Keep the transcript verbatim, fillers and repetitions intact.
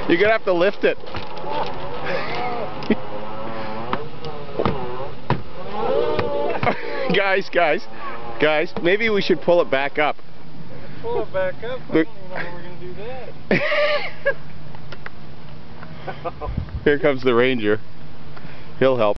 You're gonna have to lift it. guys, guys, guys, maybe we should pull it back up. Pull it back up? I don't even know how we're gonna do that. Here comes the ranger. He'll help.